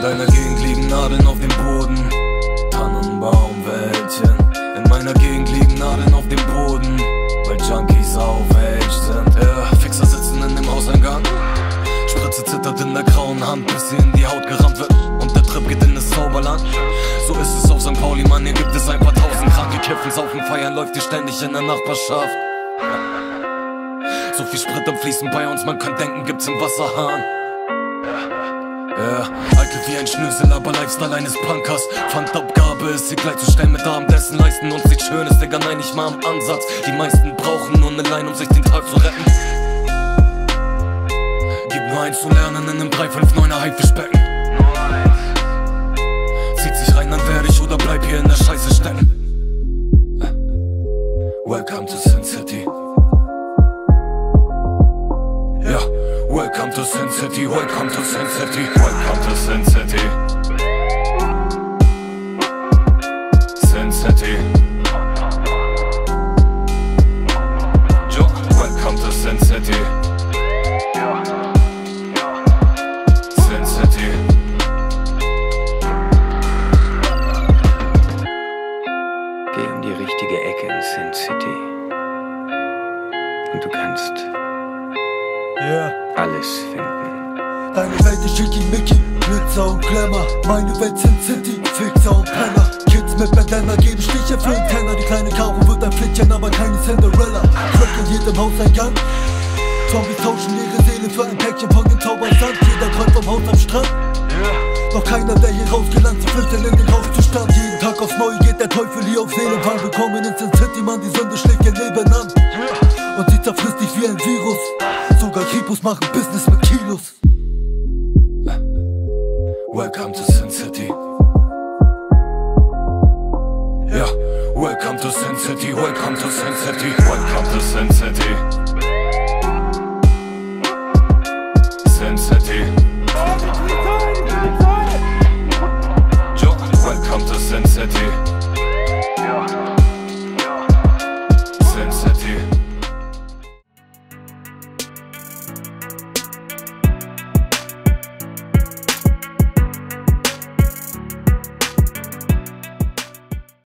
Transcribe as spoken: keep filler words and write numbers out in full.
deiner Gegend liegen Nadeln auf dem Boden. Tannenbaumwäldchen. In meiner Gegend liegen Nadeln auf dem Boden, weil Junkies aufwächt sind. Ja, Fixer sitzen in dem Hauseingang. Spritze zittert in der grauen Hand, bis sie in die Haut gerammt wird. Und der Trip geht in das Zauberland. So ist es auf Sankt Pauli, Mann, hier gibt es ein paar tausend Kranke. Kiffen, saufen, feiern, läuft hier ständig in der Nachbarschaft. So viel Sprit am Fließen bei uns, man könnte denken, gibt's im Wasserhahn. Ja, eitel wie ein Schnösel, aber Lifestyle eines Punkers. Pfandabgabe ist hier gleichzustellen mit Abendessen. Leisten uns nichts Schönes, Digga, nein, nicht mal am Ansatz. Die meisten brauchen nur ne Line, um sich den Tag zu retten. Gib nur eins zu lernen in einem drei fünf neuner Haifischbecken. Zieht sich rein, dann werde ich oder bleib hier in der Scheiße stecken. Welcome to Sin City. Ja, welcome to Sin City, welcome to Sin City, welcome to Sin City. Sin City. Jo, welcome to Sin City. Sin City. Geh um die richtige Ecke in Sin City und du kannst yeah. alles finden. Deine Welt ist Schickimicki, Glitzer und Glamour. Meine Welt Sin City, Fixer und Penner. Kids mit Bandana geben Stiche für den Tenner. Die kleine Karo wird ein Flittchen, aber keine Cinderella. Crack in jedem Hauseingang. Zombies tauschen ihre Seele für ein Päckchen von den Zaubersand. Jeder träumt vom Haus am Strand. Doch keiner, der hier rausgelangt, sie flüchten in den Rauchzustand. Jeden Tag aufs Neue geht der Teufel hier auf Seelenfang. Willkommen in Sin City, Mann, die Sünde schlägt ihr Leben an. Und sie zerfrisst dich wie ein Virus. Sogar Kripus machen Business mit Kilos. Welcome to Sin City. Ja, welcome to Sin City, welcome to Sin City, welcome to Sin City. Sin City.